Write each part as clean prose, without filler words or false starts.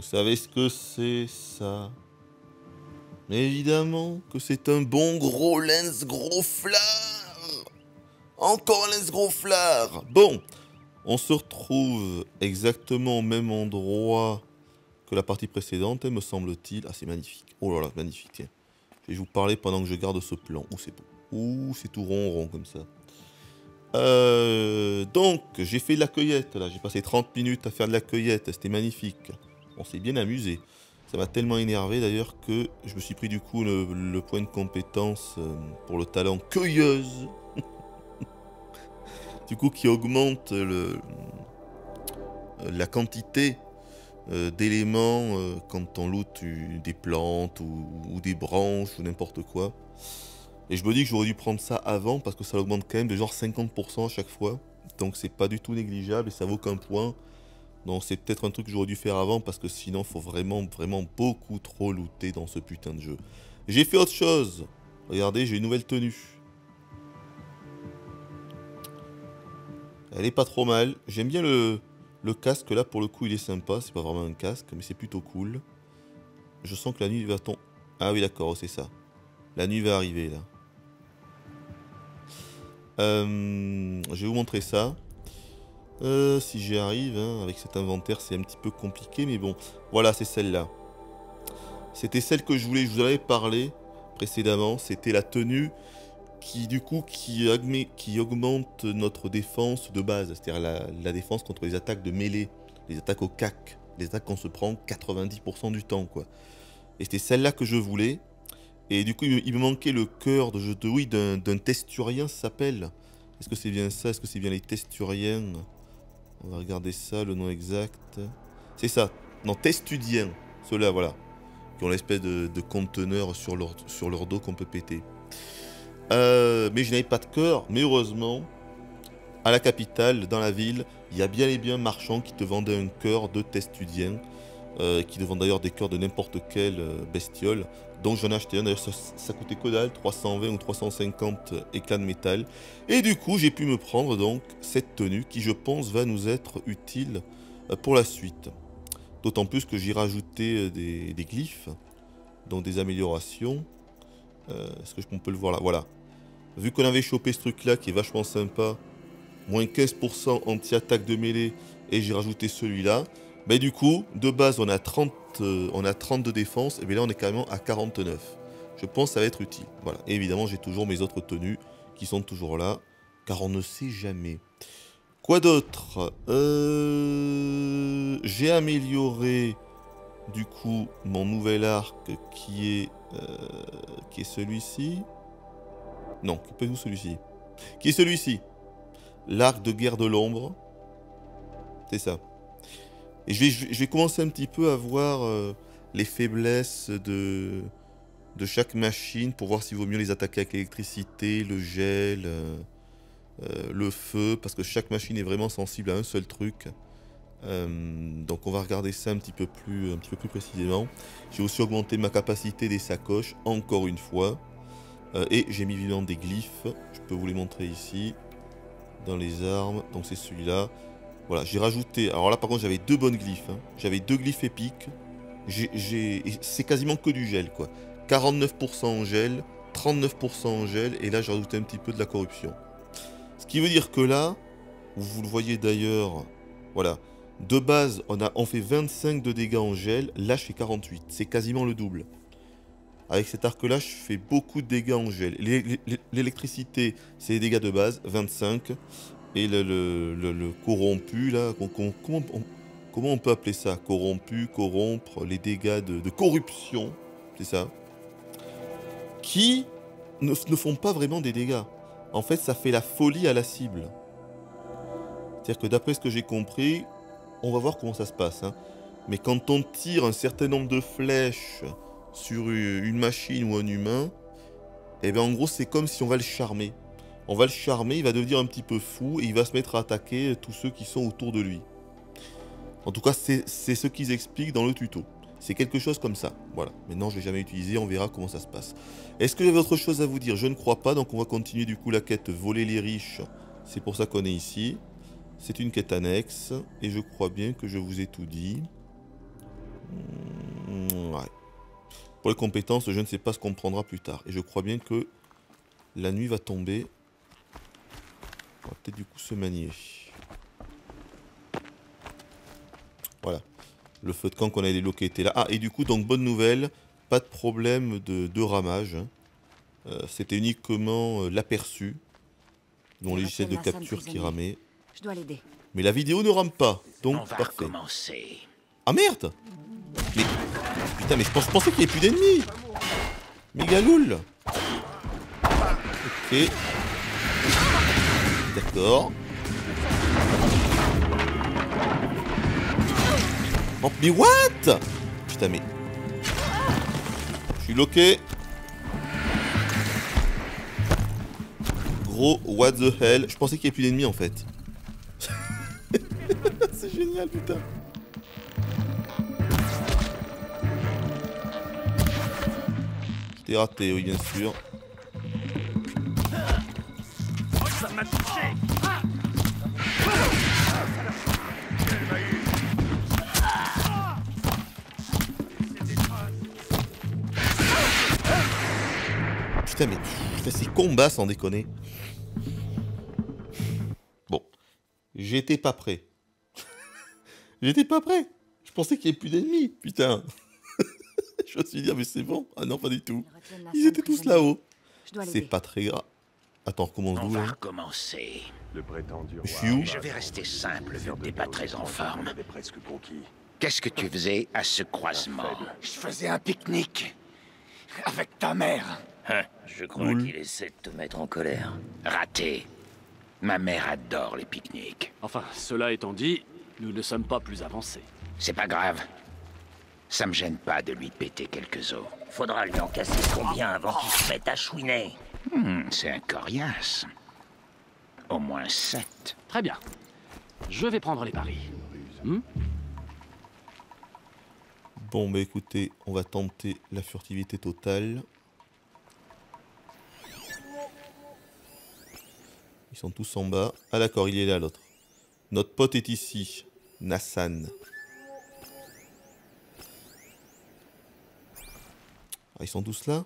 Vous savez ce que c'est, ça? Mais évidemment que c'est un bon gros lens gros flard. Encore un lens gros flard. Bon, on se retrouve exactement au même endroit que la partie précédente, me semble-t-il. Ah, c'est magnifique. Oh là là, magnifique, tiens. Je vais vous parler pendant que je garde ce plan. Ouh, c'est beau. Ouh, c'est tout rond comme ça. Donc, j'ai fait de la cueillette, là. J'ai passé 30 minutes à faire de la cueillette. C'était magnifique. On s'est bien amusé. Ça m'a tellement énervé, d'ailleurs, que je me suis pris, du coup, le point de compétence pour le talent cueilleuse. Du coup, qui augmente la quantité d'éléments quand on loot des plantes ou des branches ou n'importe quoi. Et je me dis que j'aurais dû prendre ça avant parce que ça augmente quand même de genre 50% à chaque fois. Donc c'est pas du tout négligeable et ça vaut qu'un point. Donc c'est peut-être un truc que j'aurais dû faire avant parce que sinon faut vraiment beaucoup trop looter dans ce putain de jeu. J'ai fait autre chose. Regardez, j'ai une nouvelle tenue. Elle est pas trop mal. J'aime bien le casque là, pour le coup il est sympa. C'est pas vraiment un casque mais c'est plutôt cool. Je sens que la nuit va tomber. Ah oui d'accord, c'est ça. La nuit va arriver là. Je vais vous montrer ça. Si j'y arrive, hein, avec cet inventaire, c'est un petit peu compliqué, mais bon. Voilà, c'est celle-là. C'était celle que je voulais, je vous en avais parlé précédemment. C'était la tenue qui, du coup, qui augmente notre défense de base. C'est-à-dire la défense contre les attaques de mêlée, les attaques au cac, les attaques qu'on se prend 90% du temps, quoi. Et c'était celle-là que je voulais. Et du coup, il me manquait le cœur oui, d'un testurien, ça s'appelle. Est-ce que c'est bien ça? Est-ce que c'est bien les testuriens? On va regarder ça, le nom exact. C'est ça. Non, testudiens. Ceux-là, voilà. Qui ont l'espèce de conteneur sur leur dos qu'on peut péter. Mais je n'avais pas de cœur. Mais heureusement, à la capitale, dans la ville, il y a bien et bien un marchand qui te vendait un cœur de testudien. Qui te vend d'ailleurs des cœurs de n'importe quelle bestiole. Donc j'en ai acheté un, d'ailleurs ça coûtait que dalle, 320 ou 350 éclats de métal. Et du coup j'ai pu me prendre donc cette tenue qui je pense va nous être utile pour la suite. D'autant plus que j'ai rajouté des glyphes, donc des améliorations. Est-ce que on peut le voir là? Voilà. Vu qu'on avait chopé ce truc là qui est vachement sympa, moins 15% anti-attaque de mêlée, et j'ai rajouté celui-là. Mais du coup, de base, on a 30 de défense, et bien là, on est carrément à 49. Je pense que ça va être utile. Voilà. Et évidemment, j'ai toujours mes autres tenues qui sont toujours là, car on ne sait jamais. Quoi d'autre? J'ai amélioré, du coup, mon nouvel arc qui est celui-ci. Non, qui peut être celui-ci. Qui est celui-ci. L'arc de guerre de l'ombre. C'est ça. Et je vais commencer un petit peu à voir les faiblesses de chaque machine pour voir s'il vaut mieux les attaquer avec l'électricité, le gel, le feu, parce que chaque machine est vraiment sensible à un seul truc. Donc on va regarder ça un petit peu plus précisément. J'ai aussi augmenté ma capacité des sacoches, encore une fois. Et j'ai mis vivement des glyphes, je peux vous les montrer ici, dans les armes, donc c'est celui-là. Voilà, j'ai rajouté... Alors là, par contre, j'avais deux bonnes glyphes. Hein. J'avais deux glyphes épiques. C'est quasiment que du gel, quoi. 49% en gel, 39% en gel, et là, j'ai rajouté un petit peu de la corruption. Ce qui veut dire que là, vous le voyez d'ailleurs, voilà, de base, on fait 25 de dégâts en gel, là, je fais 48. C'est quasiment le double. Avec cet arc-là, je fais beaucoup de dégâts en gel. L'électricité, c'est les dégâts de base, 25. Et le corrompu, là, comment on peut appeler ça? Corrompu, corrompre, les dégâts de corruption, c'est ça. Qui ne font pas vraiment des dégâts. En fait, ça fait la folie à la cible. C'est-à-dire que d'après ce que j'ai compris, on va voir comment ça se passe. Hein. Mais quand on tire un certain nombre de flèches sur une machine ou un humain, et bien en gros, c'est comme si on va le charmer. On va le charmer, il va devenir un petit peu fou et il va se mettre à attaquer tous ceux qui sont autour de lui. En tout cas, c'est ce qu'ils expliquent dans le tuto. C'est quelque chose comme ça. Voilà. Maintenant, je ne l'ai jamais utilisé, on verra comment ça se passe. Est-ce que j'avais autre chose à vous dire? Je ne crois pas, donc on va continuer du coup la quête voler les riches. C'est pour ça qu'on est ici. C'est une quête annexe et je crois bien que je vous ai tout dit. Ouais. Pour les compétences, je ne sais pas ce qu'on prendra plus tard. Et je crois bien que la nuit va tomber. On va peut-être du coup se manier. Voilà. Le feu de camp qu'on a débloqué était là. Ah, et du coup, donc bonne nouvelle. Pas de problème de ramage. C'était uniquement l'aperçu. Mon logiciel de capture qui ramait. Je dois l'aider. Mais la vidéo ne rame pas. Donc, On va parfait. recommencer. Ah merde! Mais. Putain, mais je pensais qu'il n'y avait plus d'ennemis! Mégaloul! Ok. D'accord. Oh, mais what? Putain, mais. Je suis loqué. Gros, what the hell? Je pensais qu'il n'y avait plus d'ennemis en fait. C'est génial, putain. Je t'ai raté, oui, bien sûr. Ça m'a touché. Putain, mais c'est combat sans déconner. Bon, j'étais pas prêt. J'étais pas prêt. Je pensais qu'il n'y avait plus d'ennemis, putain. Je me suis dit, ah, mais c'est bon. Ah non, pas du tout. Ils étaient tous là-haut. C'est pas très grave. Attends, recommence On d'où va là? recommencer. Le prétendu Je suis où? Je vais rester simple vu que t'es pas très en forme. avait presque conquis. Qu'est-ce que tu faisais à ce croisement? Je faisais un pique-nique. Avec ta mère. Hein? Je crois Cool. qu'il essaie de te mettre en colère. Raté. Ma mère adore les pique-niques. Enfin, cela étant dit, nous ne sommes pas plus avancés. C'est pas grave. Ça me gêne pas de lui péter quelques os. Faudra lui en casser combien avant qu'il se mette à chouiner. C'est un coriace. Au moins 7. Très bien. Je vais prendre les paris. Bon, bah écoutez, on va tenter la furtivité totale. Ils sont tous en bas. Ah d'accord, il est là l'autre. Notre pote est ici. Nassan. Ah, ils sont tous là?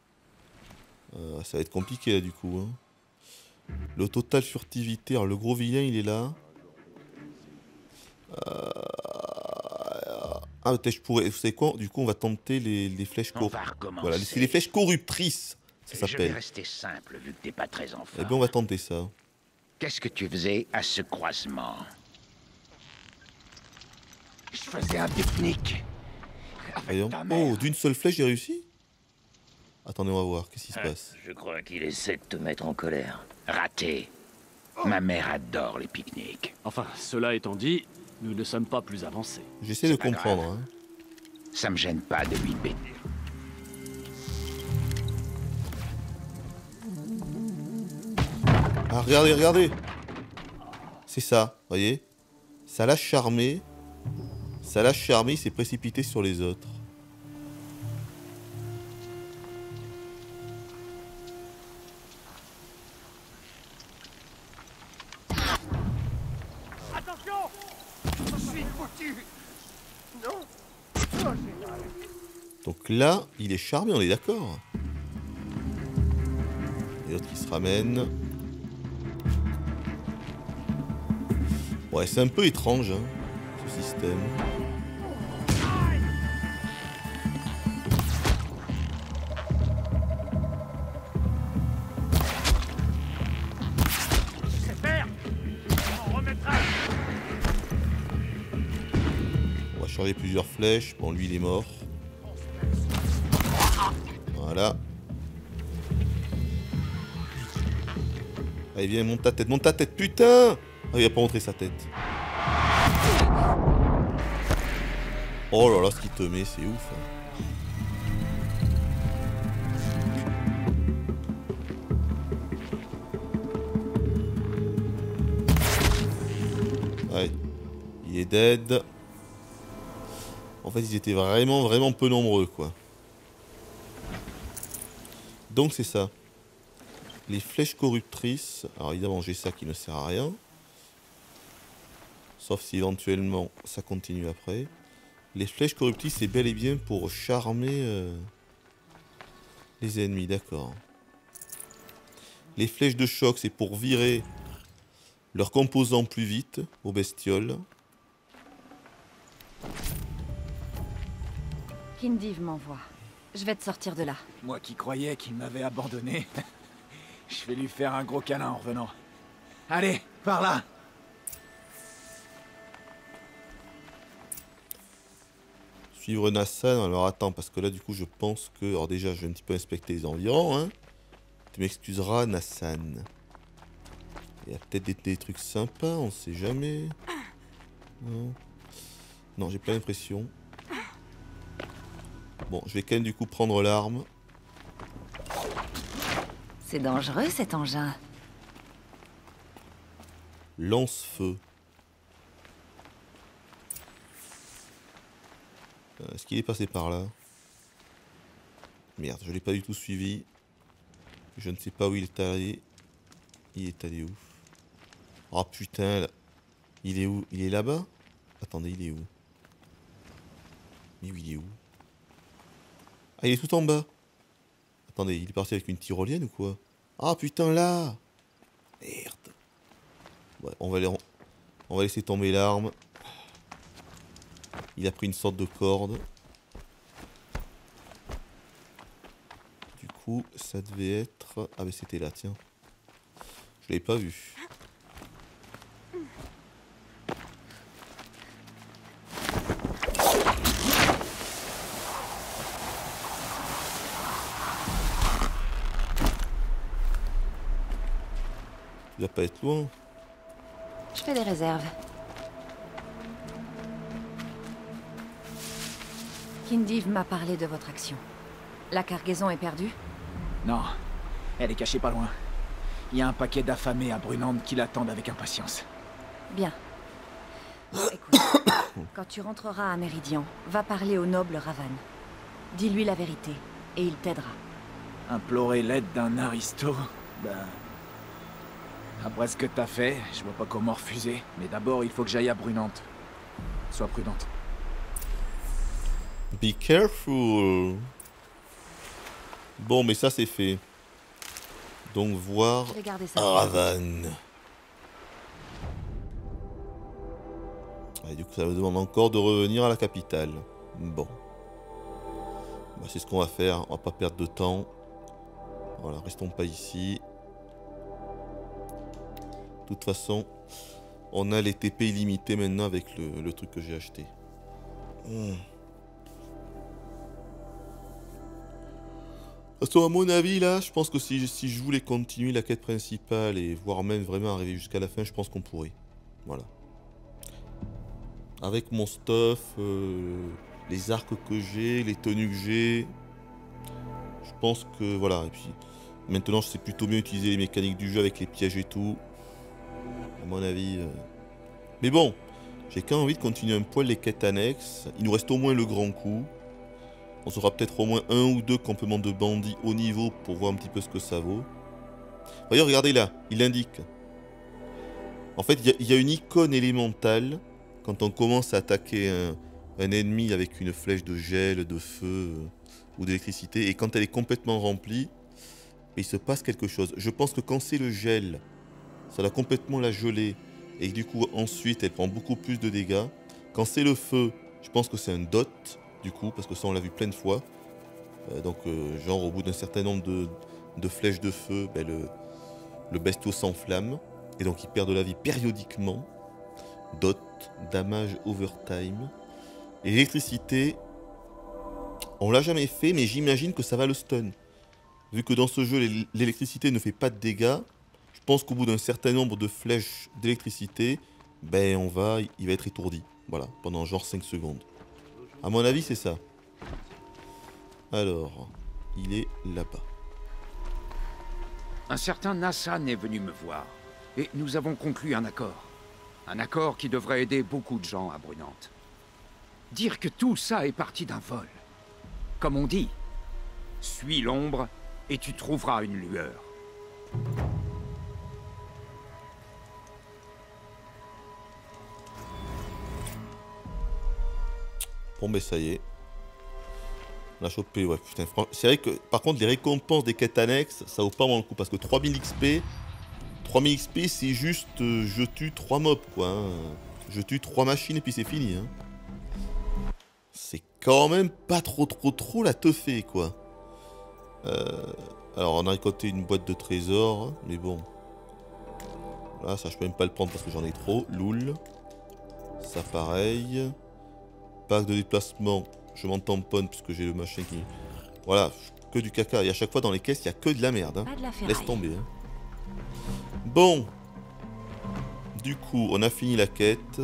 Ça va être compliqué là du coup. Hein. Le total furtivité. Alors le gros vilain il est là. Ah peut-être je pourrais. Vous savez quoi? Du coup on va tenter les flèches On va recommencer. Voilà, c'est les flèches corruptrices. Ça Je vais s'appelle. rester simple vu que t'es pas très en Eh forme. bien on va tenter ça. Qu'est-ce que tu faisais à ce croisement? Je faisais un pique-nique. Voyons. ta mère. Oh, d'une seule flèche j'ai réussi? Attendez, on va voir. Qu'est-ce qui se passe? Je crois qu'il essaie de te mettre en colère. Raté. Ma mère adore les pique-niques. Enfin, cela étant dit, nous ne sommes pas plus avancés. J'essaie de pas comprendre. grave. Hein. Ça me gêne pas de lui péter. Ah, regardez, regardez. C'est ça, voyez? Ça l'a charmé. Ça l'a charmé, il s'est précipité sur les autres. Attention! Je suis foutu! Non? Donc là, il est charmé, on est d'accord. Et l'autre qui se ramène. Ouais, c'est un peu étrange, hein, ce système. C'est faire! On remettra! On va charger plusieurs flèches. Bon, lui, il est mort. Voilà. Allez, viens, monte ta tête, putain! Ah, il a pas montré sa tête. Oh là là, ce qu'il te met, c'est ouf. Hein. Ouais, il est dead. En fait, ils étaient vraiment peu nombreux, quoi. Donc, c'est ça. Les flèches corruptrices. Alors, évidemment, j'ai ça qui ne sert à rien. Sauf si éventuellement ça continue après. Les flèches corruptibles, c'est bel et bien pour charmer les ennemis, d'accord. Les flèches de choc, c'est pour virer leurs composants plus vite aux bestioles. Kindiv m'envoie. Je vais te sortir de là. Moi qui croyais qu'il m'avait abandonné. Je vais lui faire un gros câlin en revenant. Allez, par là! Suivre Nassan, alors attends, parce que là du coup je pense que... Alors déjà je vais un petit peu inspecter les environs, hein. Tu m'excuseras Nassan. Il y a peut-être des trucs sympas, on sait jamais. Non, non j'ai pas l'impression. Bon, je vais quand même du coup prendre l'arme. C'est dangereux cet engin. Lance-feu. Est-ce qu'il est passé par là? Merde, je l'ai pas du tout suivi. Je ne sais pas où il est allé. Il est allé où? Oh putain, là. Il est où? Il est là-bas? Attendez, il est où? Mais oui, il est où? Ah, il est tout en bas. Attendez, il est parti avec une tyrolienne ou quoi? Ah putain, là! Merde. Ouais, on va laisser tomber l'arme. Il a pris une sorte de corde. Du coup, ça devait être... Ah mais c'était là, tiens. Je l'avais pas vu. Il va pas être loin. Je fais des réserves. Kindiv m'a parlé de votre action. La cargaison est perdue? Non, elle est cachée pas loin. Il y a un paquet d'affamés à Brunande qui l'attendent avec impatience. Bien. Bon, écoute, quand tu rentreras à Méridian, va parler au noble Ravan. Dis-lui la vérité, et il t'aidera. Implorer l'aide d'un aristo, ben... Après ce que t'as fait, je vois pas comment refuser. Mais d'abord, il faut que j'aille à Brunande. Sois prudente. Be careful. Bon, mais ça c'est fait. Donc voir Je vais garder ça. Ravan. Et du coup, ça me demande encore de revenir à la capitale. Bon. Bah, c'est ce qu'on va faire. On va pas perdre de temps. Voilà, restons pas ici. De toute façon, on a les TP illimités maintenant avec le truc que j'ai acheté. À mon avis, là, je pense que si je voulais continuer la quête principale et voire même vraiment arriver jusqu'à la fin, je pense qu'on pourrait. Voilà. Avec mon stuff, les arcs que j'ai, les tenues que j'ai, je pense que voilà. Et puis maintenant, je sais plutôt mieux utiliser les mécaniques du jeu avec les pièges et tout. À mon avis. Mais bon, j'ai quand même envie de continuer un poil les quêtes annexes. Il nous reste au moins le grand coup. On saura peut-être au moins un ou deux campements de bandits haut niveau pour voir un petit peu ce que ça vaut. D'ailleurs, regardez là, il indique. En fait, il y a une icône élémentale quand on commence à attaquer un ennemi avec une flèche de gel, de feu ou d'électricité. Et quand elle est complètement remplie, il se passe quelque chose. Je pense que quand c'est le gel, ça va complètement la geler. Et du coup, ensuite, elle prend beaucoup plus de dégâts. Quand c'est le feu, je pense que c'est un dot. Du coup, parce que ça on l'a vu plein de fois. Genre au bout d'un certain nombre de flèches de feu, ben, le bestiau s'enflamme. Et donc il perd de la vie périodiquement. Dot, damage overtime. Et l'électricité, on l'a jamais fait, mais j'imagine que ça va le stun. Vu que dans ce jeu, l'électricité ne fait pas de dégâts, je pense qu'au bout d'un certain nombre de flèches d'électricité, ben il va être étourdi. Voilà, pendant genre 5 secondes. À mon avis, c'est ça. Alors, il est là-bas. Un certain Nassan est venu me voir, et nous avons conclu un accord. Un accord qui devrait aider beaucoup de gens à Brunande. Dire que tout ça est parti d'un vol. Comme on dit, suis l'ombre et tu trouveras une lueur. Bon, ben ça y est. On a chopé, ouais, putain. C'est vrai que, par contre, les récompenses des quêtes annexes, ça vaut pas vraiment le coup. Parce que 3000 XP, c'est juste je tue 3 mobs, quoi. Hein. Je tue 3 machines et puis c'est fini. Hein. C'est quand même pas trop la teufée, quoi. Alors, on a récolté une boîte de trésors, mais bon. Là, ça, je peux même pas le prendre parce que j'en ai trop. Loul. Ça, pareil. Pack de déplacement. Je m'en tamponne puisque j'ai le machin qui... Voilà, que du caca. Et à chaque fois, dans les caisses, il n'y a que de la merde. Hein. Pas de la ferraille. Laisse tomber. Hein. Bon. Du coup, on a fini la quête.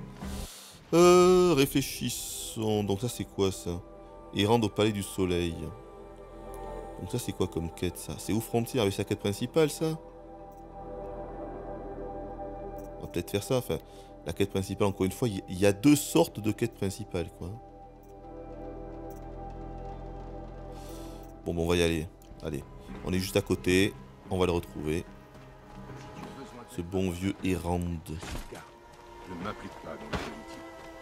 Réfléchissons. Donc ça, c'est quoi, ça? Et rendre au palais du soleil. Donc ça, c'est quoi comme quête, ça? C'est où Frontier avec sa quête principale, ça? On va peut-être faire ça. Enfin, la quête principale, encore une fois, il y a 2 sortes de quêtes principales, quoi. Bon, on va y aller. Allez, on est juste à côté. On va le retrouver. Ce bon vieux Errand. Ne m'applique pas dans la politique.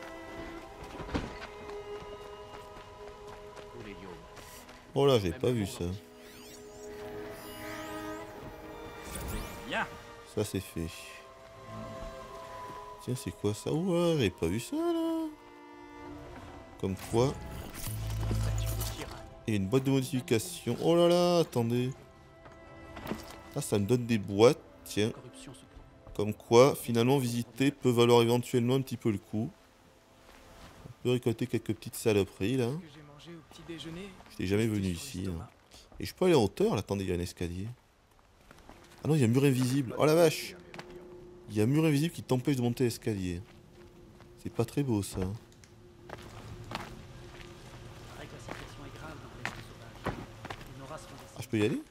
Oh là, j'avais pas vu ça. Ça, c'est fait. Tiens, c'est quoi ça? Ouah, j'avais pas vu ça, là. Comme quoi... Et une boîte de modification. Oh là là, attendez. Ah, ça me donne des boîtes, tiens. Comme quoi, finalement, visiter peut valoir éventuellement un petit peu le coup. On peut récolter quelques petites saloperies, là. Je n'étais jamais venu ici. Hein. Et je peux aller en hauteur, là. Attendez, il y a un escalier. Ah non, il y a un mur invisible. Oh la vache. Il y a un mur invisible qui t'empêche de monter l'escalier. C'est pas très beau, ça. Ah, je peux y aller?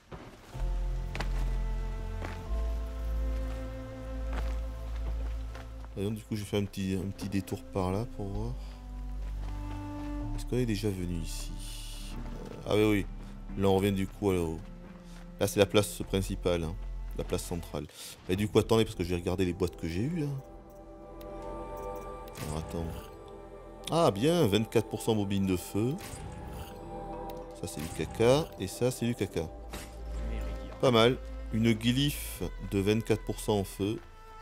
Et donc, du coup, je vais faire un petit détour par là pour voir. Est-ce qu'on est déjà venu ici? Ah oui, oui. Là, on revient du coup là-haut. Là, c'est la place principale. Hein. La place centrale. Et du coup, attendez, parce que je vais regarder les boîtes que j'ai eues. Là. Alors, attends. Ah, bien, 24% bobine de feu. Ça, c'est du caca. Et ça, c'est du caca. Pas mal. Une glyphe de 24% en feu.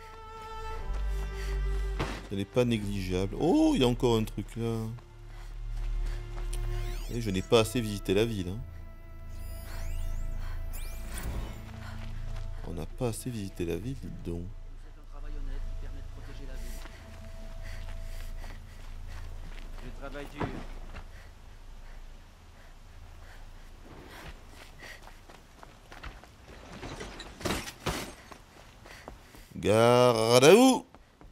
Elle n'est pas négligeable. Oh, il y a encore un truc là. Et je n'ai pas assez visité la ville. Hein. On n'a pas assez visité la ville, dites donc. Je travaille dur. Garde à vous!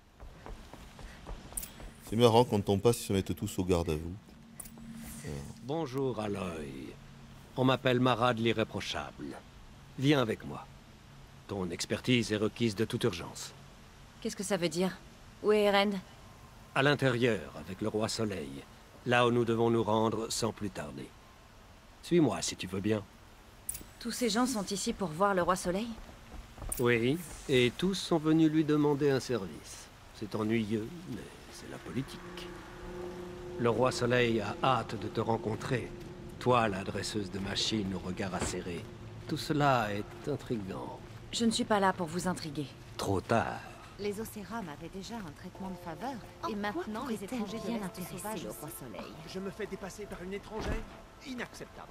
C'est marrant quand on passe, ils se mettent tous au garde à vous. Bonjour, Aloy. On m'appelle Marad l'Irréprochable. Viens avec moi. Ton expertise est requise de toute urgence. Qu'est-ce que ça veut dire? Où est Erend? À l'intérieur, avec le Roi Soleil. Là où nous devons nous rendre sans plus tarder. Suis-moi si tu veux bien. Tous ces gens sont ici pour voir le Roi Soleil? Oui, et tous sont venus lui demander un service. C'est ennuyeux, mais c'est la politique. Le Roi Soleil a hâte de te rencontrer. Toi, la dresseuse de machines au regard acéré. Tout cela est intriguant. Je ne suis pas là pour vous intriguer. Trop tard. Les Océram avaient déjà un traitement de faveur, En et quoi maintenant les pourrait-elle étrangers bien de l'Est intéresser sauvage le au Roi Soleil? Je me fais dépasser par une étrangère? Inacceptable.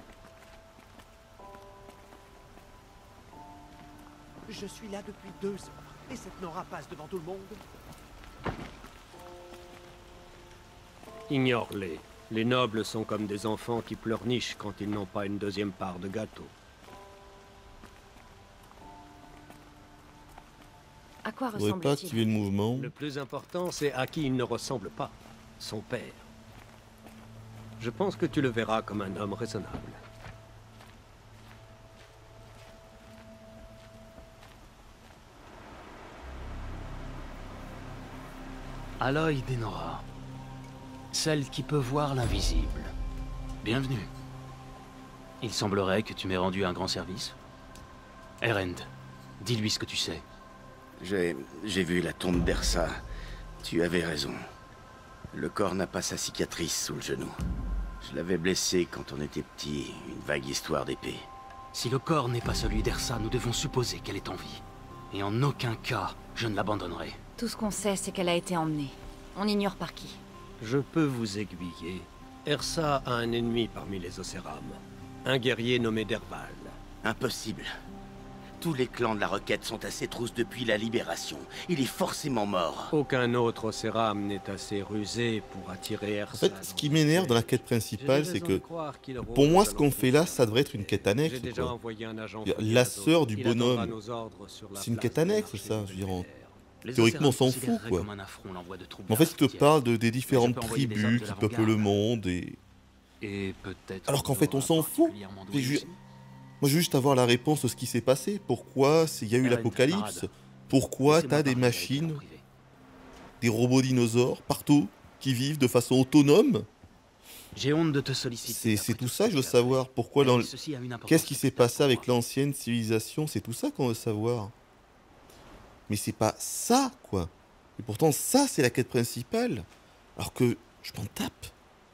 Je suis là depuis 2 heures, et cette Nora passe devant tout le monde. Ignore-les. Les nobles sont comme des enfants qui pleurnichent quand ils n'ont pas une deuxième part de gâteau. À quoi Vous n'aurez pas ressemble-t-il? activé le mouvement. Le plus important, c'est à qui il ne ressemble pas. Son père. Je pense que tu le verras comme un homme raisonnable. Aloy Denora. Celle qui peut voir l'invisible. Bienvenue. Il semblerait que tu m'aies rendu un grand service. Erend, dis-lui ce que tu sais. J'ai vu la tombe d'Ersa. Tu avais raison. Le corps n'a pas sa cicatrice sous le genou. Je l'avais blessé quand on était petit, une vague histoire d'épée. Si le corps n'est pas celui d'Ersa, nous devons supposer qu'elle est en vie. Et en aucun cas, je ne l'abandonnerai. Tout ce qu'on sait, c'est qu'elle a été emmenée. On ignore par qui. Je peux vous aiguiller. Ersa a un ennemi parmi les Océram. Un guerrier nommé Derval. Impossible. Tous les clans de la Requête sont à ses trousses depuis la Libération. Il est forcément mort. Aucun autre Océram n'est assez rusé pour attirer Ersa. En fait, ce qui m'énerve dans la quête principale, c'est que pour moi, ce qu'on fait là, ça devrait être une quête annexe. La sœur du bonhomme, c'est une quête annexe, ça. Je veux dire, théoriquement, on s'en fout, quoi. En fait, il te parle des différentes tribus qui peuplent le monde et alors qu'en fait, on s'en fout. Moi, je veux juste avoir la réponse de ce qui s'est passé. Pourquoi il y a eu l'apocalypse? Pourquoi t'as des machines, des robots dinosaures partout qui vivent de façon autonome? J'ai honte de te solliciter. C'est tout ça que je veux savoir. Pourquoi qu'est-ce qui s'est passé avec l'ancienne civilisation? C'est tout ça qu'on veut savoir. Mais c'est pas ça, quoi. Et pourtant, ça, c'est la quête principale. Alors que je m'en tape.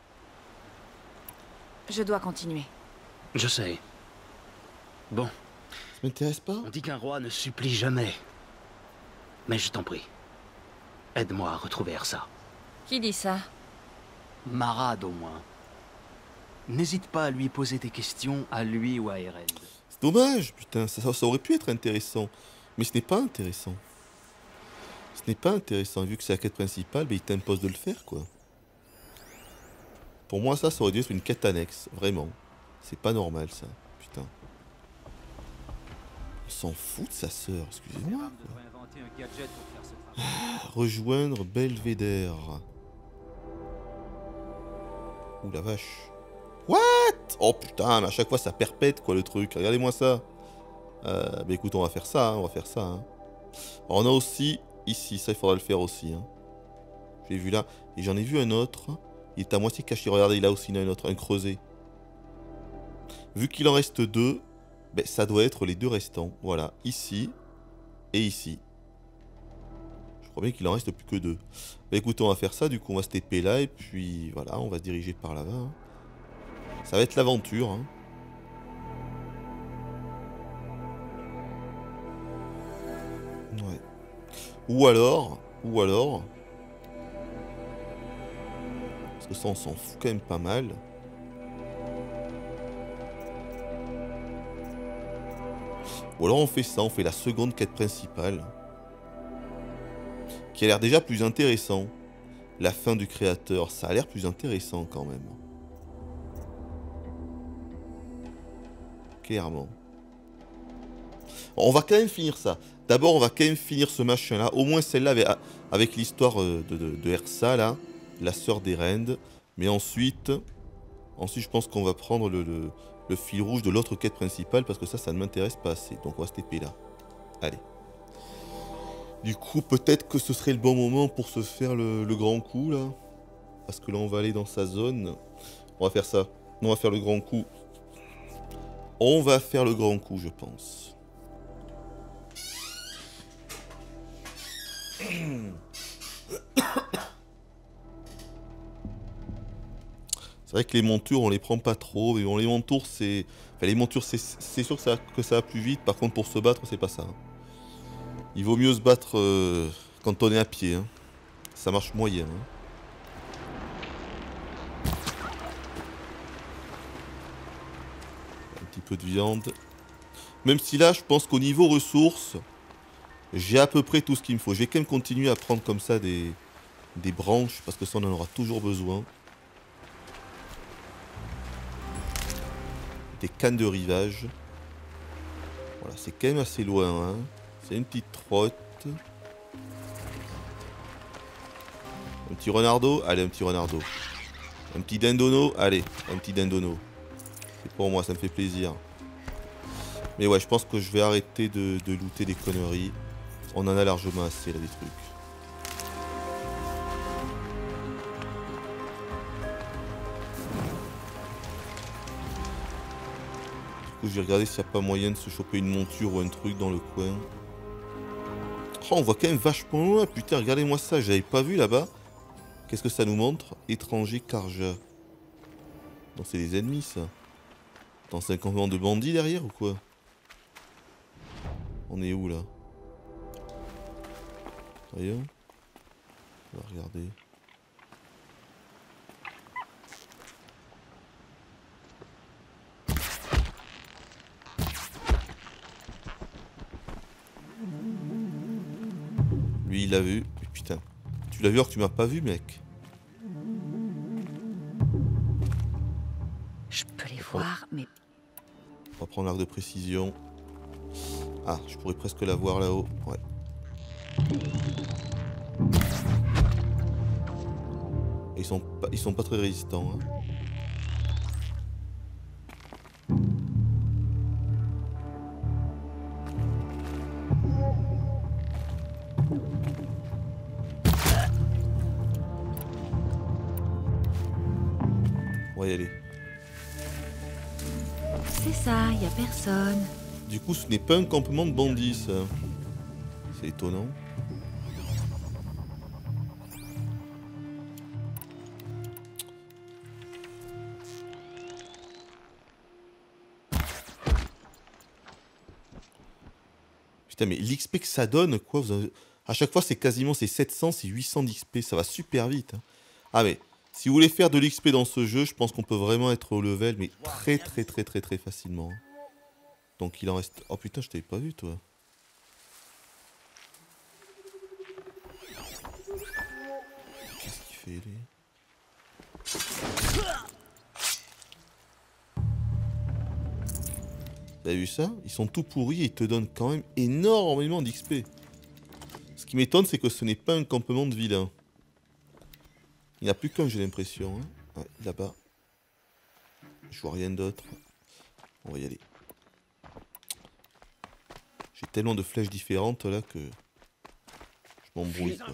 Je dois continuer. Je sais. Bon. Ça m'intéresse pas. On dit qu'un roi ne supplie jamais. Mais je t'en prie. Aide-moi à retrouver Ersa. Qui dit ça? Marad, au moins. N'hésite pas à lui poser des questions, à lui ou à Erend. C'est dommage, putain. Ça aurait pu être intéressant. Mais ce n'est pas intéressant. Ce n'est pas intéressant. Vu que c'est la quête principale, il t'impose de le faire, quoi. Pour moi, ça aurait dû être une quête annexe. Vraiment. C'est pas normal, ça. Putain. On s'en fout de sa sœur, excusez-moi. Rejoindre Belvédère. Ouh la vache. What? Oh putain, mais à chaque fois ça perpète quoi le truc. Regardez-moi ça. Bah écoute, on va faire ça, hein, on va faire ça. Hein. Alors, on a aussi ici, ça il faudra le faire aussi. Hein. J'ai vu là, et j'en ai vu un autre. Il est à moitié caché. Regardez, là aussi il y en a un autre, un creuset. Vu qu'il en reste deux, ben, ça doit être les deux restants. Voilà, ici et ici. Je crois bien qu'il en reste plus que deux. Bah écoutez, on va faire ça, du coup on va se TP là et puis voilà, on va se diriger par là-bas. Hein. Ça va être l'aventure. Hein. Ouais. Ou alors, parce que ça on s'en fout quand même pas mal. Ou alors on fait ça, on fait la seconde quête principale. Qui a l'air déjà plus intéressant. La fin du créateur, ça a l'air plus intéressant quand même. Clairement. Bon, on va quand même finir ça. D'abord, on va quand même finir ce machin-là. Au moins celle-là avec l'histoire de Ersa, là. La sœur d'Erend. Mais ensuite, je pense qu'on va prendre le fil rouge de l'autre quête principale. Parce que ça ne m'intéresse pas assez. Donc on va se TP là. Allez. Du coup, peut-être que ce serait le bon moment pour se faire le grand coup, là. Parce que là, on va aller dans sa zone. On va faire ça. On va faire le grand coup. On va faire le grand coup, je pense. C'est vrai que les montures, on les prend pas trop. Mais bon, les montures, c'est... Enfin, les montures, c'est sûr que ça va plus vite. Par contre, pour se battre, c'est pas ça. Il vaut mieux se battre quand on est à pied. Hein. Ça marche moyen. Hein. Un petit peu de viande. Même si là, je pense qu'au niveau ressources, j'ai à peu près tout ce qu'il me faut. Je vais quand même continuer à prendre comme ça des branches, parce que ça, on en aura toujours besoin. Des cannes de rivage. Voilà, c'est quand même assez loin. Hein. C'est une petite trotte. Un petit renardeau. Allez, un petit renardeau. Un petit dindono. Allez, un petit dindono. C'est pour moi, ça me fait plaisir. Mais ouais, je pense que je vais arrêter de looter des conneries. On en a largement assez, là, des trucs. Du coup, je vais regarder s'il n'y a pas moyen de se choper une monture ou un truc dans le coin. Oh, on voit quand même vachement loin, putain, regardez-moi ça, j'avais pas vu là-bas. Qu'est-ce que ça nous montre? Étranger Karja. Donc c'est les ennemis ça. Dans 50 ans de bandits derrière ou quoi? On est où là? Voyons. On va regarder. Lui il l'a vu. Putain. Tu l'as vu alors que tu m'as pas vu mec. Je peux les voir, mais... On va prendre l'arc de précision. Ah, je pourrais presque la voir là-haut. Ouais. Ils sont pas très résistants. Hein. On va y aller. C'est ça, y a personne. Du coup, ce n'est pas un campement de bandits, ça. C'est étonnant. Putain, mais l'XP que ça donne, quoi, à chaque fois, c'est quasiment 700, c'est 800 d'XP. Ça va super vite. Hein. Ah, mais si vous voulez faire de l'XP dans ce jeu, je pense qu'on peut vraiment être au level, mais très facilement. Donc il en reste... Oh putain, je t'avais pas vu, toi. Qu'est-ce qu'il fait, lui? T'as vu ça? Ils sont tout pourris et ils te donnent quand même énormément d'XP. Ce qui m'étonne, c'est que ce n'est pas un campement de vilains. Il n'y en a plus qu'un, j'ai l'impression. Hein. Ouais, là-bas. Je vois rien d'autre. On va y aller. J'ai tellement de flèches différentes là que je m'embrouille quoi.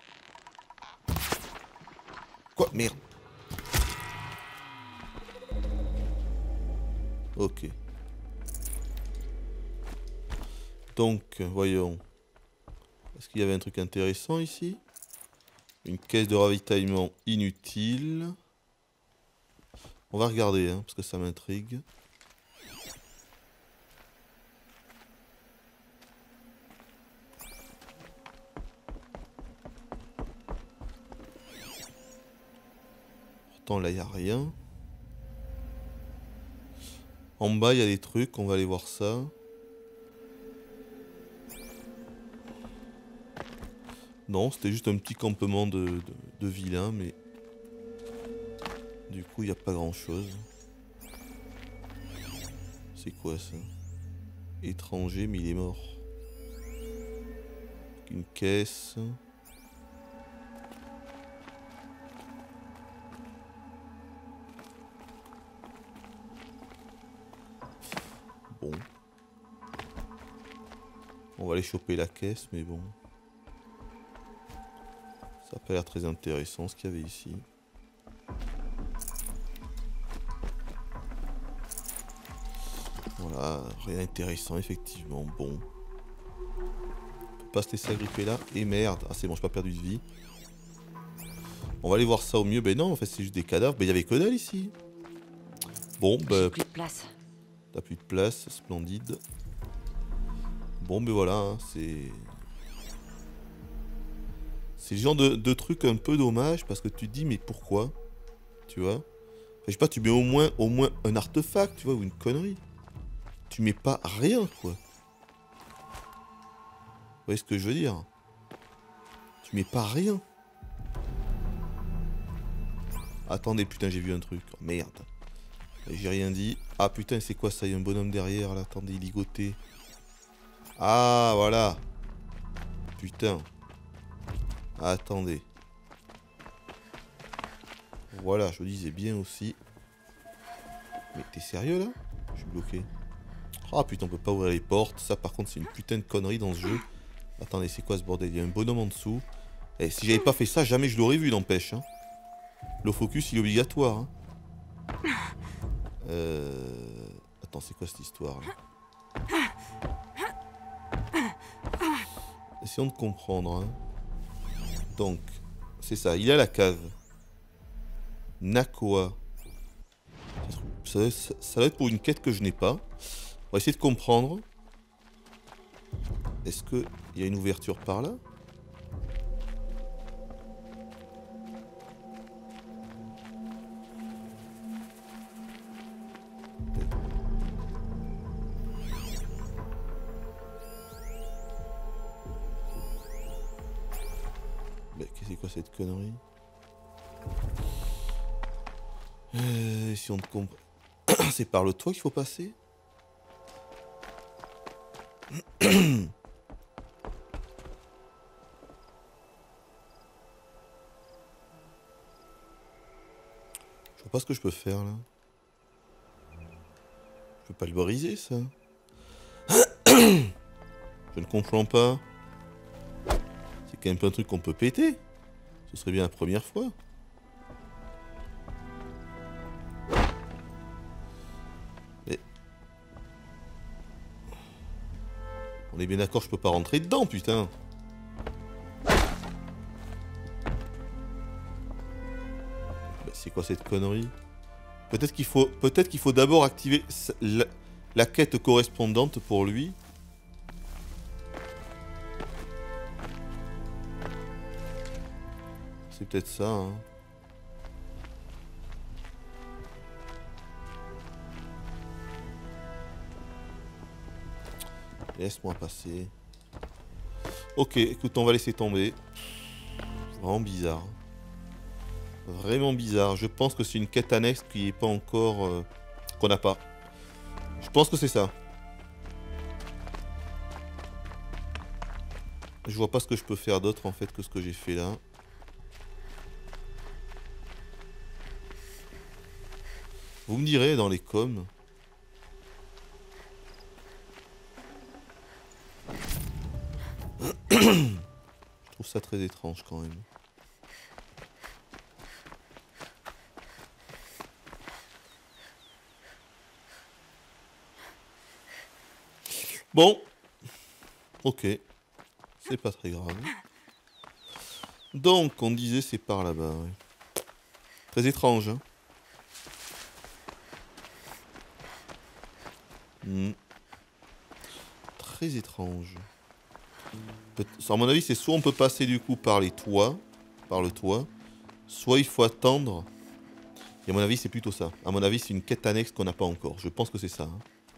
Quoi? Merde. Ok. Donc, voyons. Est-ce qu'il y avait un truc intéressant ici? Une caisse de ravitaillement inutile. On va regarder, hein, parce que ça m'intrigue. Pourtant, là, il n'y a rien. En bas, il y a des trucs. On va aller voir ça. Non, c'était juste un petit campement de vilains, mais... Du coup, il n'y a pas grand-chose. C'est quoi, ça? Étranger, mais il est mort. Une caisse... Bon. On va aller choper la caisse, mais bon. Ça n'a pas l'air très intéressant ce qu'il y avait ici. Voilà, rien d'intéressant effectivement. Bon. On peut pas se laisser agripper là. Et merde. Ah c'est bon, j'ai pas perdu de vie. On va aller voir ça au mieux. Ben non, en fait c'est juste des cadavres. Ben il y avait que dalle ici. Bon, ben... plus de place. T'as plus de place, splendide. Bon, ben voilà, hein, c'est... C'est le genre de truc un peu dommage parce que tu te dis mais pourquoi? Tu vois? Enfin, je sais pas, tu mets au moins un artefact, tu vois, ou une connerie. Tu mets pas rien, quoi. Vous voyez ce que je veux dire? Tu mets pas rien. Attendez, putain, j'ai vu un truc. Oh, merde. J'ai rien dit. Ah putain, c'est quoi ça? Il y a un bonhomme derrière, là. Attendez, ligoté. Ah, voilà. Putain. Attendez. Voilà, je disais bien aussi. Mais t'es sérieux là? Je suis bloqué. Ah putain, on peut pas ouvrir les portes. Ça par contre c'est une putain de connerie dans ce jeu. Attendez, c'est quoi ce bordel? Il y a un bonhomme en dessous. Et si j'avais pas fait ça, jamais je l'aurais vu, n'empêche. Hein. Le focus il est obligatoire. Hein. Attends, c'est quoi cette histoire là? Essayons de comprendre. Hein. Donc, C'est ça, il est à la cave. Nakoa. Ça doit être pour une quête que je n'ai pas. On va essayer de comprendre. Est-ce qu'il y a une ouverture par là? Mais c'est quoi cette connerie? Si on te comprend... C'est par le toit qu'il faut passer? Je vois pas ce que je peux faire là. Je peux pas le briser ça. Je ne comprends pas. C'est quand même pas un truc qu'on peut péter. Ce serait bien la première fois. Mais... On est bien d'accord, je peux pas rentrer dedans, putain. C'est quoi cette connerie? Peut-être qu'il faut d'abord activer la quête correspondante pour lui. C'est peut-être ça, hein. Laisse-moi passer. Ok, écoute, on va laisser tomber. Vraiment bizarre. Vraiment bizarre. Je pense que c'est une quête annexe qui est pas encore... qu'on n'a pas. Je pense que c'est ça. Je vois pas ce que je peux faire d'autre en fait que ce que j'ai fait là. Vous me direz dans les coms. Je trouve ça très étrange quand même. Bon. Ok. C'est pas très grave. Donc, on disait c'est par là-bas. Ouais. Très étrange. Hein. Très étrange. À mon avis, c'est soit on peut passer du coup par les toits, par le toit, soit il faut attendre. Et à mon avis, c'est plutôt ça. À mon avis, c'est une quête annexe qu'on n'a pas encore. Je pense que c'est ça. Hein.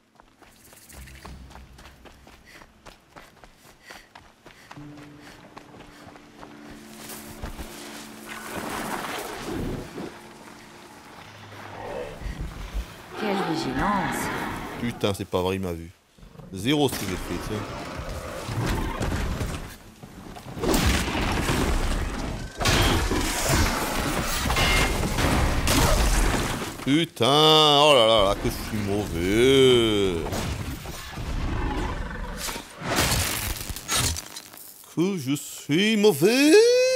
Quelle vigilance! Putain, c'est pas vrai, il m'a vu. Zéro ce que j'ai fait, tiens. Putain, oh là là là, que je suis mauvais. Que je suis mauvais.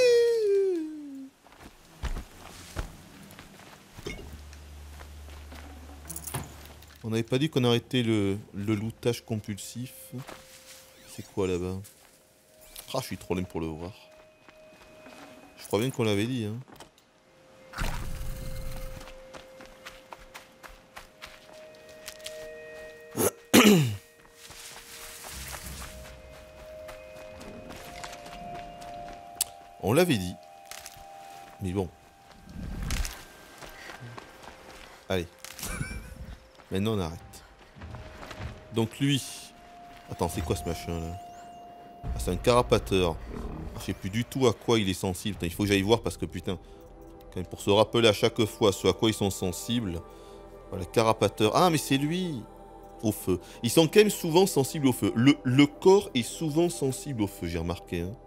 On n'avait pas dit qu'on arrêtait le lootage compulsif. C'est quoi là-bas? Ah, je suis trop lent pour le voir. Je crois bien qu'on l'avait dit, hein. On l'avait dit. Mais bon. Allez. Maintenant on arrête. Donc lui... Attends, c'est quoi ce machin là? Ah, c'est un carapateur. Je sais plus du tout à quoi il est sensible. Putain, il faut que j'aille voir parce que putain... Quand même pour se rappeler à chaque fois ce à quoi ils sont sensibles. Voilà, carapateur. Ah mais c'est lui! Au feu. Ils sont quand même souvent sensibles au feu. Le corps est souvent sensible au feu, j'ai remarqué. Hein.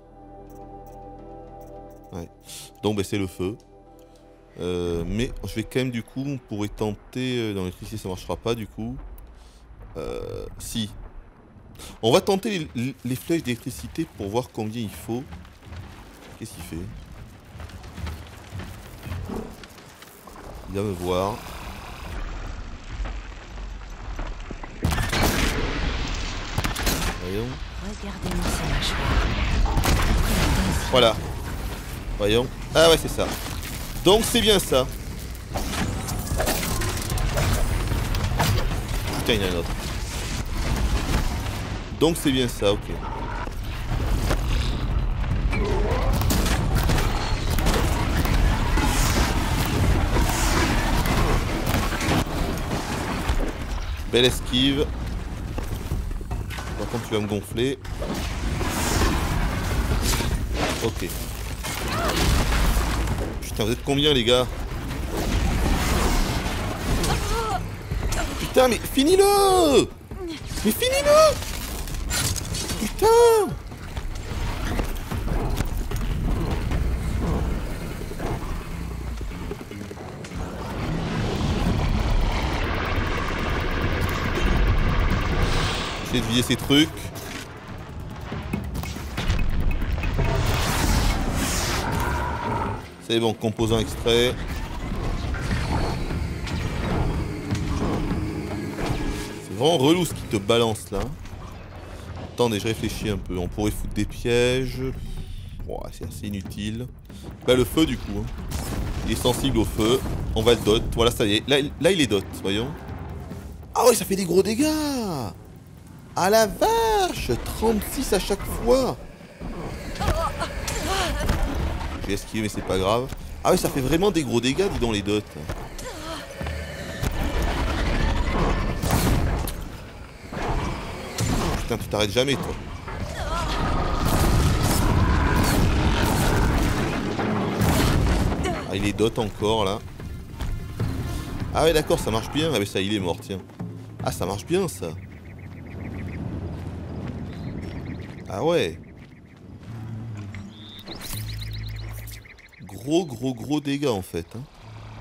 Ouais. Donc ben, c'est le feu. Mais je vais quand même du coup, on pourrait tenter... dans l'électricité ça marchera pas du coup. Si. On va tenter les flèches d'électricité pour voir combien il faut. Qu'est-ce qu'il fait? Il va me voir. Voyons. Regardez-moi ces mâchoires. Voilà. Voyons. Ah ouais, c'est ça. Donc c'est bien ça. Putain, il y en a un autre. Donc c'est bien ça, ok. Belle esquive. Par contre tu vas me gonfler. Ok. Putain, vous êtes combien les gars? Putain, mais finis-le! Mais finis-le! Putain! J'essaie de vider ces trucs. C'est bon, composant extrait. C'est vraiment relou ce qui te balance là. Attendez, je réfléchis un peu. On pourrait foutre des pièges. Ouais, c'est assez inutile. Là, le feu du coup. Hein. Il est sensible au feu. On va le dot. Voilà, ça y est. Là il est dot, voyons. Ah ouais, ça fait des gros dégâts. Ah la vache, 36 à chaque fois. J'ai esquivé mais c'est pas grave. Ah oui, ça fait vraiment des gros dégâts, dis donc les dots. Putain, tu t'arrêtes jamais toi. Ah, il est dot encore là. Ah ouais d'accord, ça marche bien. Ah mais ça, il est mort, tiens. Ah, ça marche bien ça. Ah ouais. Gros dégâts en fait. Hein.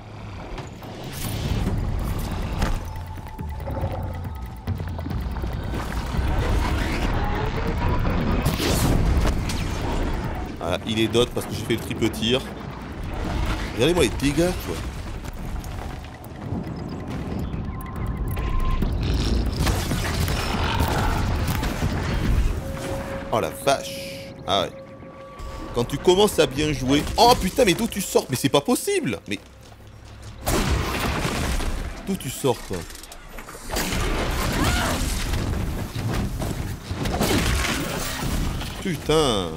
Voilà, il est dot parce que j'ai fait le triple tir. Regardez-moi les dégâts quoi. Oh la vache. Ah ouais. Quand tu commences à bien jouer... Oh putain, mais d'où tu sors? Mais c'est pas possible. Mais... D'où tu sors toi? Putain.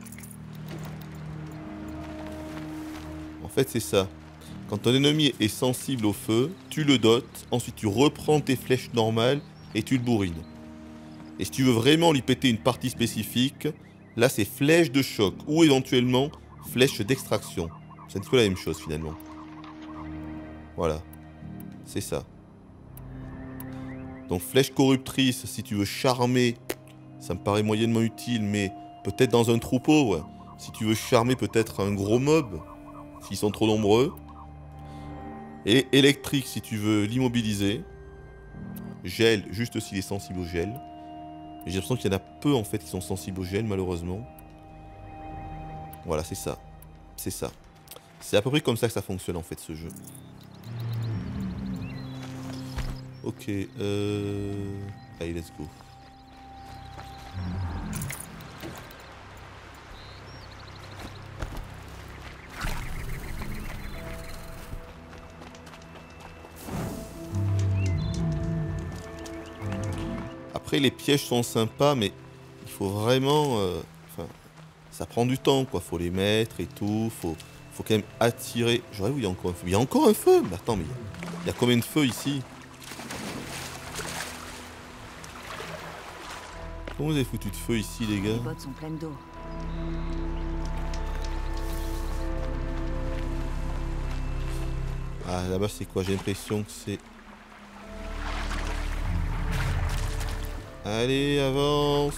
En fait c'est ça. Quand ton ennemi est sensible au feu, tu le dotes, ensuite tu reprends tes flèches normales et tu le bourrines. Et si tu veux vraiment lui péter une partie spécifique, là c'est flèche de choc ou éventuellement flèche d'extraction. C'est un petit peu la même chose finalement. Voilà. C'est ça. Donc flèche corruptrice, si tu veux charmer, ça me paraît moyennement utile, mais peut-être dans un troupeau, ouais. Si tu veux charmer peut-être un gros mob, s'ils sont trop nombreux. Et électrique si tu veux l'immobiliser. Gel, juste s'il est sensible au gel. J'ai l'impression qu'il y en a peu en fait qui sont sensibles au gel malheureusement. Voilà, c'est ça. C'est ça. C'est à peu près comme ça que ça fonctionne en fait ce jeu. Ok, allez, let's go. Après les pièges sont sympas mais il faut vraiment... Enfin, ça prend du temps quoi, faut les mettre et tout, faut quand même attirer... Je rêve où il y a encore un feu. Il y a encore un feu? Mais attends, mais il y a combien de feux ici? Comment vous avez foutu de feu ici les gars? Les bottes sont pleines d'eau. Ah là-bas c'est quoi? J'ai l'impression que c'est... Allez, avance.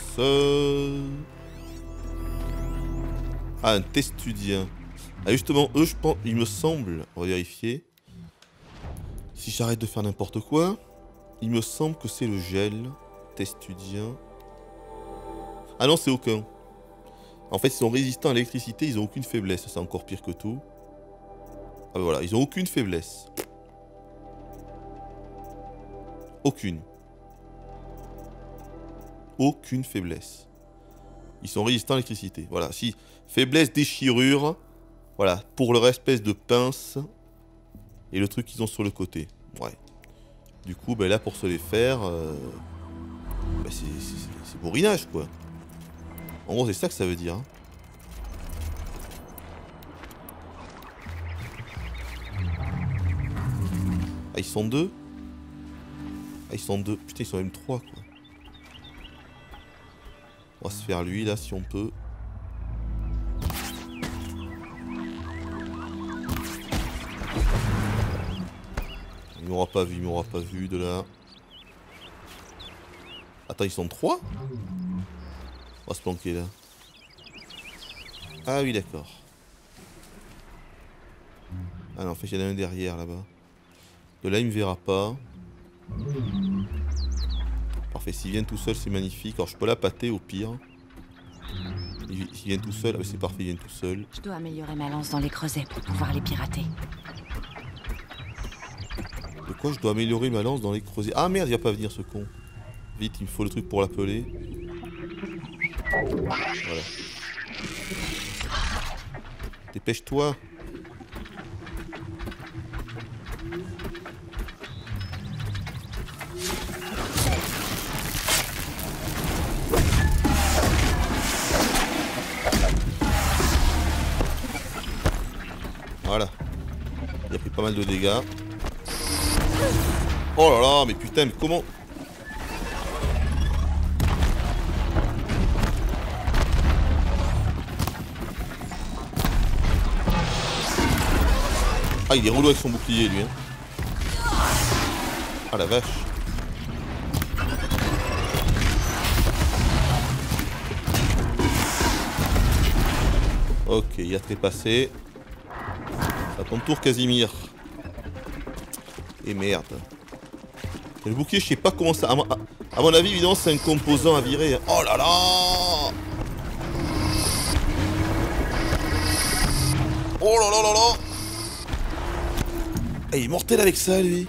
Ah, un testudien. Ah justement, eux je pense, il me semble, on va vérifier. Si j'arrête de faire n'importe quoi, il me semble que c'est le gel. Testudien. Ah non, c'est aucun. En fait, ils sont résistants à l'électricité, ils ont aucune faiblesse. C'est encore pire que tout. Ah ben voilà, ils ont aucune faiblesse. Aucune. Aucune faiblesse. Ils sont résistants à l'électricité. Voilà, si faiblesse, déchirure, Voilà, pour leur espèce de pince et le truc qu'ils ont sur le côté. Ouais. Du coup, ben là, pour se les faire, ben c'est bourrinage, quoi. En gros, c'est ça que ça veut dire. Hein. Ah, ils sont deux? Ah, ils sont deux. Putain, ils sont même trois, quoi. On va se faire lui, là, si on peut. Il m'aura pas vu de là. Attends, ils sont trois? On va se planquer là. Ah oui, d'accord. Ah non, en fait, il y en a un derrière là-bas. De là, il me verra pas. Parfait, s'il vient tout seul, c'est magnifique. Alors, je peux la pâter au pire. Il vient tout seul. Ah, c'est parfait, il vient tout seul. Je dois améliorer ma lance dans les creusets pour pouvoir les pirater. De quoi je dois améliorer ma lance dans les creusets? Ah merde, il va pas venir ce con. Vite, il me faut le truc pour l'appeler. Voilà. Dépêche-toi. Voilà. Il a pris pas mal de dégâts. Oh là là, mais putain, mais comment... Ah, il est relou avec son bouclier, lui. Hein. Ah, la vache. Ok, il a trépassé. À ton tour, Casimir. Et merde. Le bouclier, je sais pas comment ça... À mon avis, évidemment, c'est un composant à virer. Oh là là! Oh là là là là! Et il est mortel avec ça, lui.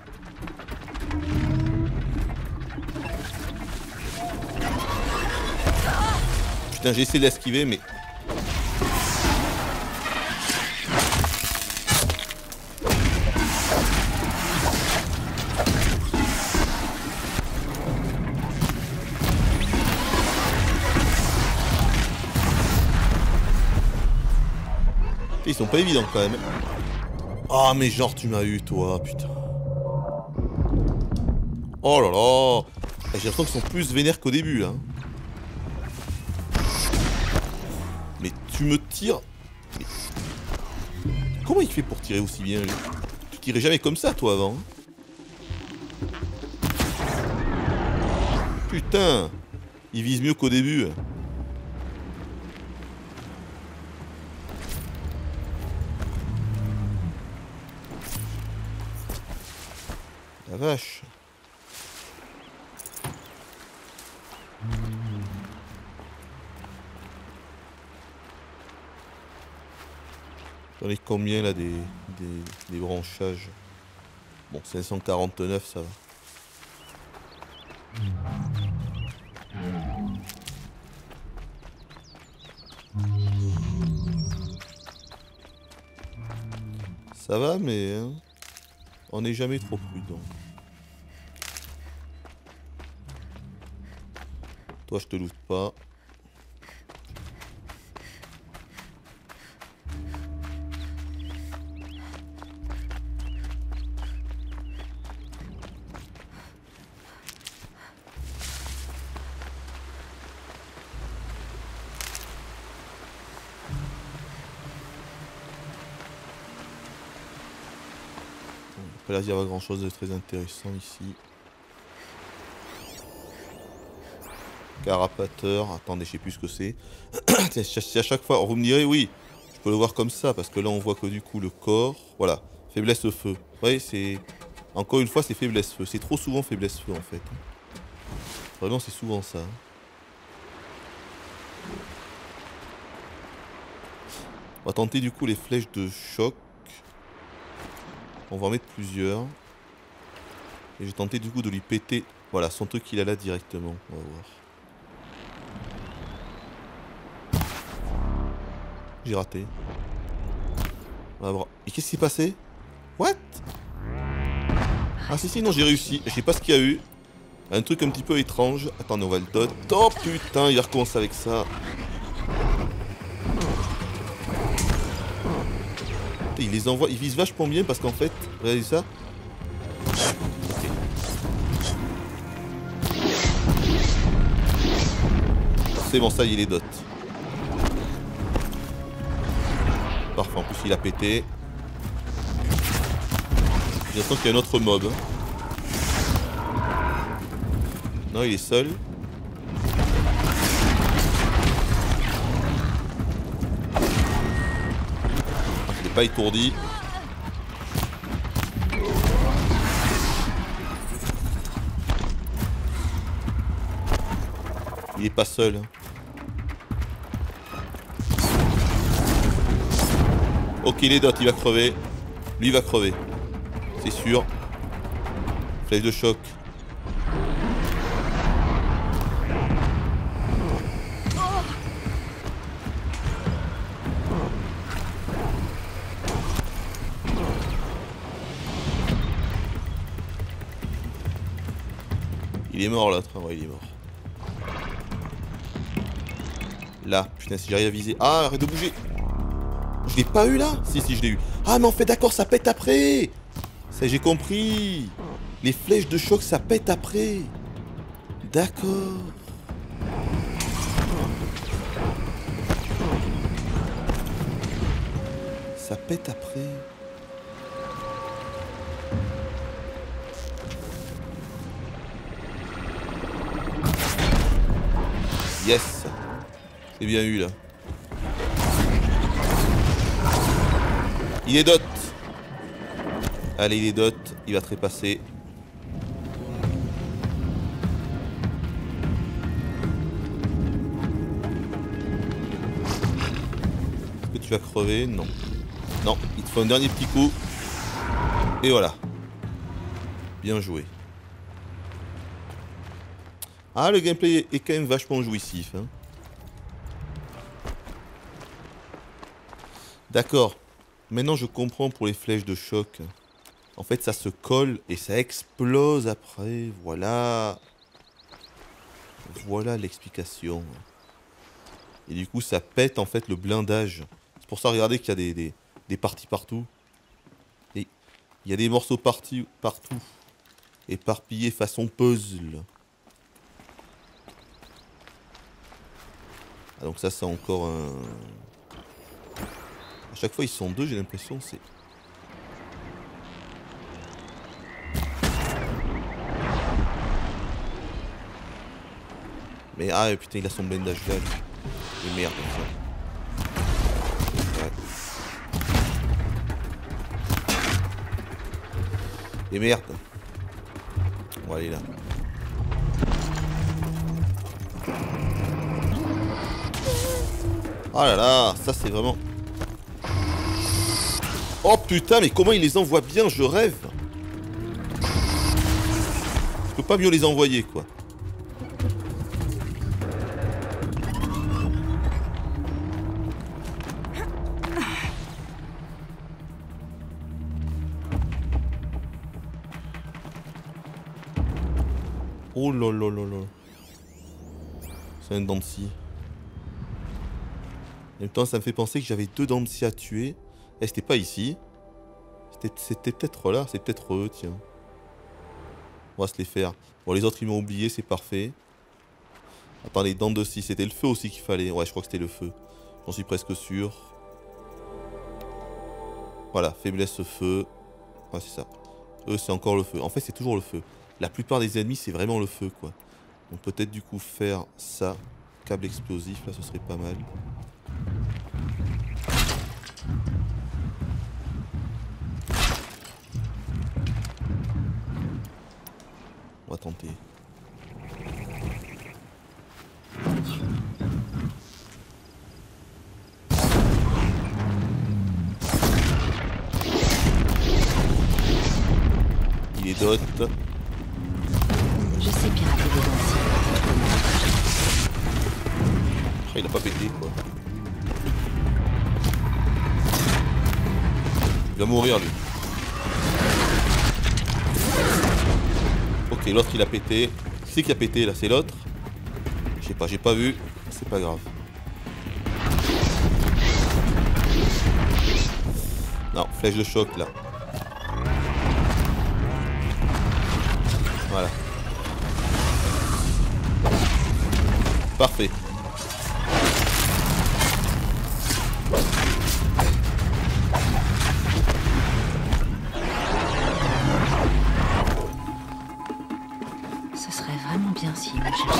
Putain, j'ai essayé de l'esquiver, mais... Ils sont pas évidents quand même. Ah, mais genre tu m'as eu toi, putain. Oh là là. J'ai l'impression qu'ils sont plus vénères qu'au début là. Mais tu me tires. Mais... Comment il fait pour tirer aussi bien lui? Tu tirais jamais comme ça toi avant. Putain. Il vise mieux qu'au début. La vache. J'en ai combien là des branchages? Bon, 549 ça va. Ça va mais... Hein, on n'est jamais trop prudent. Toi, je te loot pas. Pas l'air d'y avoir grand chose de très intéressant ici. Carapateur, attendez, je sais plus ce que c'est. Si à chaque fois, vous me direz, oui, je peux le voir comme ça, parce que là on voit que du coup le corps, voilà, faiblesse feu. Ouais, c'est... Encore une fois, c'est faiblesse feu. C'est trop souvent faiblesse feu en fait. Vraiment, c'est souvent ça. On va tenter du coup les flèches de choc. On va en mettre plusieurs. Et j'ai tenté du coup de lui péter, voilà, son truc qu'il a là directement. On va voir. J'ai raté. On va voir. Et qu'est-ce qui s'est passé? What? Ah si, non, j'ai réussi. Je sais pas ce qu'il y a eu. Un truc un petit peu étrange. Attendez, on va le dot. Oh putain, il recommence avec ça. Il les envoie, il vise vachement bien parce qu'en fait, regardez ça. Okay. C'est bon, ça il est dot. Parfait, en plus il a pété. J'ai l'impression qu'il y a un autre mob. Non, il est seul. Il n'est pas étourdi. Il est pas seul. Ok, il est dot, il va crever. Lui il va crever. C'est sûr. Flèche de choc. Il est mort l'autre, ouais il est mort. Là, putain si j'arrive à viser. Ah, arrête de bouger. Je l'ai pas eu là? Si, je l'ai eu. Ah mais en fait d'accord, ça pète après. Ça j'ai compris. Les flèches de choc ça pète après. D'accord. Ça pète après. Yes. C'est bien eu là. Il est dot. Allez, il est dot. Il va trépasser. Est-ce que tu vas crever? Non. Non, il te faut un dernier petit coup. Et voilà. Bien joué. Ah, le gameplay est quand même vachement jouissif. Hein. D'accord. Maintenant, je comprends pour les flèches de choc. En fait, ça se colle et ça explose après. Voilà. Voilà l'explication. Et du coup, ça pète en fait le blindage. C'est pour ça, regardez qu'il y a des parties partout. Et il y a des morceaux partout. Éparpillés façon puzzle. Ah, donc ça, c'est encore un... À chaque fois, ils sont deux, j'ai l'impression, c'est... Mais ah putain, il a son blindage là. Et merde, comme ça. Ouais. Et merde. On va aller là. Oh là là, ça c'est vraiment... Oh putain, mais comment il les envoie bien, je rêve. Je peux pas mieux les envoyer, quoi. Oh là là là là. C'est un dent de scie. En même temps, ça me fait penser que j'avais deux dents de scie à tuer. Eh, c'était pas ici. C'était peut-être là, c'est peut-être eux, tiens. On va se les faire. Bon, les autres, ils m'ont oublié, c'est parfait. Attends, les dents de scie, c'était le feu aussi qu'il fallait. Ouais, je crois que c'était le feu. J'en suis presque sûr. Voilà, faiblesse feu. Ouais, c'est ça. Eux, c'est encore le feu. En fait, c'est toujours le feu. La plupart des ennemis, c'est vraiment le feu, quoi. Donc peut-être du coup faire ça. Câble explosif, là, ce serait pas mal. On va tenter. Il est dot. Je sais pirater des dents. Il a pas pété quoi. va mourir lui. Ok, l'autre il a pété. Qui c'est qui a pété là? C'est l'autre? Je sais pas, j'ai pas vu. C'est pas grave. Non, flèche de choc là. Voilà. Parfait. Ce serait vraiment bien si me cherchait.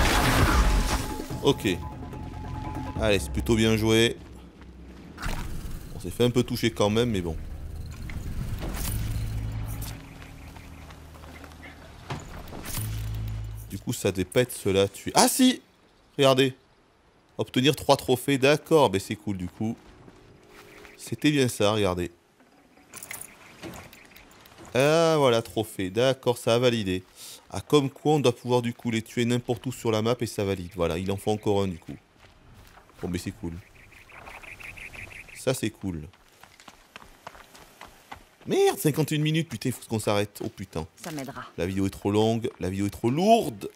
Ok. Allez, c'est plutôt bien joué. On s'est fait un peu toucher quand même, mais bon. Du coup, ça devait pas être cela tuer. Ah si! Regardez. Obtenir 3 trophées, d'accord. Ben c'est cool du coup. C'était bien ça, regardez. Ah voilà, trophée. D'accord, ça a validé. Ah, comme quoi on doit pouvoir du coup les tuer n'importe où sur la map et ça valide. Voilà, il en faut encore un du coup. Bon mais c'est cool. Ça c'est cool. Merde, 51 minutes, putain, il faut qu'on s'arrête. Oh putain. Ça m'aidera. La vidéo est trop longue, la vidéo est trop lourde.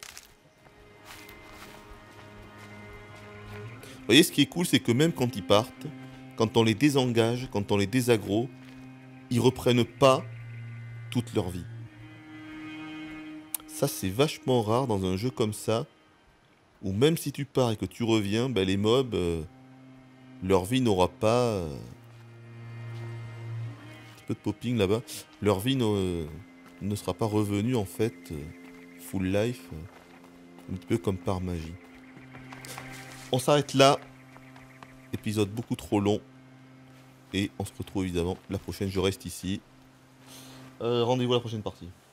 Vous voyez, ce qui est cool, c'est que même quand ils partent, quand on les désengage, quand on les désaggro, ils reprennent pas toute leur vie. Ça, c'est vachement rare dans un jeu comme ça, où même si tu pars et que tu reviens, ben, les mobs, leur vie n'aura pas... un petit peu de popping là-bas. Leur vie ne sera pas revenue, en fait, full life, un petit peu comme par magie. On s'arrête là. Épisode beaucoup trop long. Et on se retrouve évidemment la prochaine. Je reste ici. Rendez-vous à la prochaine partie.